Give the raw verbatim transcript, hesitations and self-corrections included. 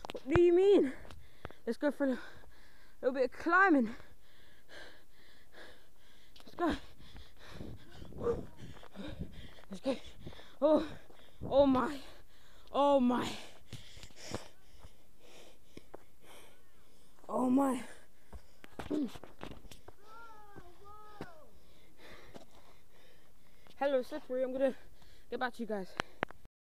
What do you mean? Let's go for a little bit of climbing. Let's go. Let's go. Oh, oh my. Oh my. Oh my. Hello, slippery. I'm gonna get back to you guys.